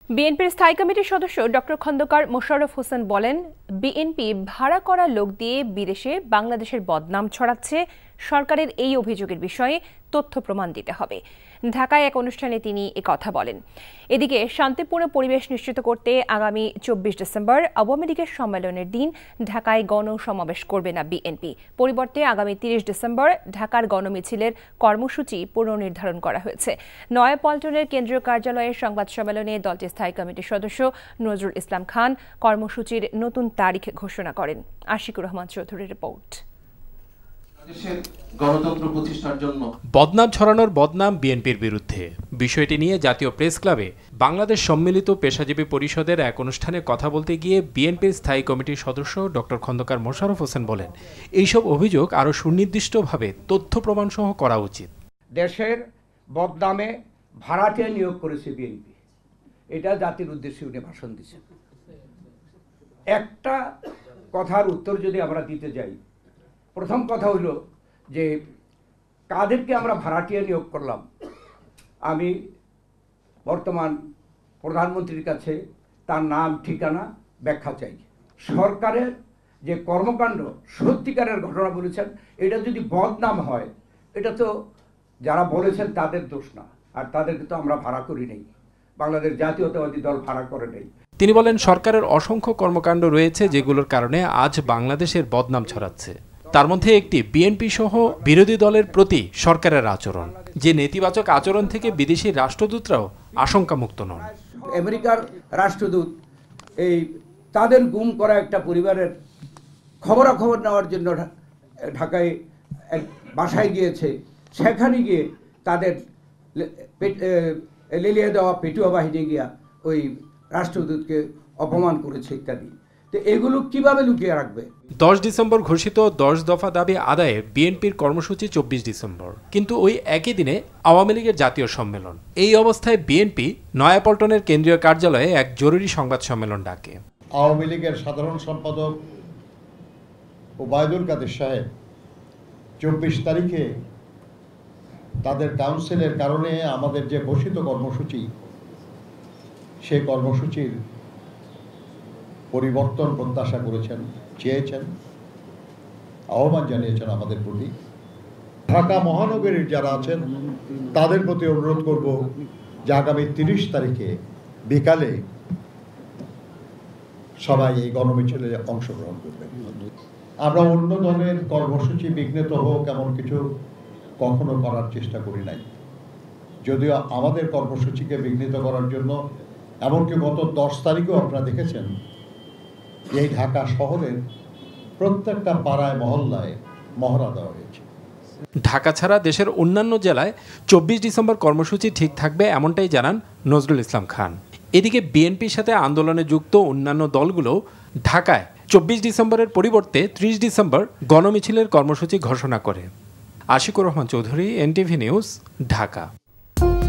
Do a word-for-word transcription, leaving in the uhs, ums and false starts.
বিএনপির স্থায়ী কমিটির সদস্য ডক্টর খন্দকার মোশাররফ হোসেন বলেন, বিএনপি ভাড়া করা লোক দিয়ে বিদেশে বাংলাদেশের বদনাম ছড়াচ্ছে। সরকারের এই অভিযোগের বিষয়ে তথ্য প্রমাণ দিতে হবে। ঢাকায় এক অনুষ্ঠানে তিনি একথা বলেন। এদিকে শান্তিপূর্ণ পরিবেশ নিশ্চিত করতে আগামী চব্বিশ ডিসেম্বর আওয়ামী লীগের সম্মেলনের দিন ঢাকায় গণসমাবেশ করবে না বিএনপি। পরিবর্তে আগামী তিরিশ ডিসেম্বর ঢাকার গণমিছিলের কর্মসূচি পুনর্নির্ধারণ করা হয়েছে। নয়াপল্টনের কেন্দ্রীয় কার্যালয়ের সংবাদ সম্মেলনে দলটির স্থায়ী কমিটির সদস্য নজরুল ইসলাম খান কর্মসূচির নতুন তারিখ ঘোষণা করেন। আশিকুর রহমান চৌধুরীর রিপোর্ট। গণতন্ত্র প্রতিষ্ঠার জন্য বদনাম ছড়ানোর বদনাম বিএনপির বিরুদ্ধে বিষয়টি নিয়ে জাতীয় প্রেস ক্লাবে বাংলাদেশ সম্মিলিত পেশাজীবী পরিষদের এক অনুষ্ঠানে কথা বলতে গিয়ে বিএনপির স্থায়ী কমিটির সদস্য ডক্টর খন্দকার মোশাররফ হোসেন বলেন, এইসব অভিযোগ আরও সুনির্দিষ্টভাবে তথ্য প্রমাণ সহ করা উচিত। দেশের বদনামে ভাড়াটিয়া নিয়োগ করেছে বিএনপি, এটা জাতির উদ্দেশ্যে উনি ভাষণ দিচ্ছেন। একটা কথার উত্তর যদি আমরা দিতে যাই, প্রথম কথা হইল যে কাদেরকে আমরা ভাড়াটিয়া নিয়োগ করলাম। আমি বর্তমান প্রধানমন্ত্রীর কাছে তার নাম ঠিকানা ব্যাখ্যা চাই। সরকারের যে কর্মকাণ্ড সত্যিকারের ঘটনা বলেছেন, এটা যদি বদনাম হয়, এটা তো যারা বলেছেন তাদের দোষ না, আর তাদেরকে তো আমরা ভাড়া করি নেই, বাংলাদেশ জাতীয়তাবাদী দল ভাড়া করে নেই। তিনি বলেন, সরকারের অসংখ্য কর্মকাণ্ড রয়েছে যেগুলোর কারণে আজ বাংলাদেশের বদনাম ছড়াচ্ছে। তার মধ্যে একটি বিএনপি সহ বিরোধী দলের প্রতি সরকারের আচরণ, যে নেতিবাচক আচরণ থেকে বিদেশি রাষ্ট্রদূতরাও আশঙ্কামুক্ত নন। আমেরিকার রাষ্ট্রদূত এই তাদের গুম করা একটা পরিবারের খবরাখবর নেওয়ার জন্য ঢাকায় বাসায় গিয়েছে, সেখানে গিয়ে তাদের লেলিয়ে দেওয়া পেটুয়া বাহিনী গিয়া ওই রাষ্ট্রদূতকে অপমান করেছে ইত্যাদি। তো এগুলো কিভাবে লুকিয়ে রাখবে? দশ ডিসেম্বর ঘোষিত দশ দফা দাবি আদায়ে বিএনপির কর্মসূচি চব্বিশ ডিসেম্বর, কিন্তু ওই একই দিনে আওয়ামী লীগের জাতীয় সম্মেলন। এই অবস্থায় বিএনপি নয়াপল্টনের কেন্দ্রীয় কার্যালয়ে এক জরুরি সংবাদ সম্মেলন ডাকে। আওয়ামী লীগের সাধারণ সম্পাদক ওবায়দুল কাদের সাহেব চব্বিশ তারিখে তাদের কাউন্সিলের কারণে আমাদের যে ঘোষিত কর্মসূচি, সেই কর্মসূচির পরিবর্তন প্রত্যাশা করেছেন, চেয়েছেন, আহ্বান জানিয়েছেন আমাদের প্রতি। ঢাকা মহানগরীর যারা আছেন তাদের প্রতি অনুরোধ করব যে আগামী তিরিশ তারিখে বিকালে সবাই এই গণমিছিলে অংশগ্রহণ করবেন। আমরা অন্য দলের কর্মসূচি বিঘ্নিত হোক এমন কিছু কখনো করার চেষ্টা করি নাই, যদিও আমাদের কর্মসূচিকে বিঘ্নিত করার জন্য এমনকি গত দশ তারিখেও আপনারা দেখেছেন এই ঢাকা শহরের প্রত্যেকটা পাড়ায় মহল্লায় মহড়া দেওয়া হয়েছে। ঢাকা ছাড়া দেশের অন্যান্য জেলায় চব্বিশ ডিসেম্বর কর্মসূচি ঠিক থাকবে এমনটাই জানান নজরুল ইসলাম খান। এদিকে বিএনপির সাথে আন্দোলনে যুক্ত অন্যান্য দলগুলো ঢাকায় চব্বিশ ডিসেম্বরের পরিবর্তে ত্রিশ ডিসেম্বর গণমিছিলের কর্মসূচি ঘোষণা করে। Ashiqur Rahman Chowdhury, NTV news, Dhaka.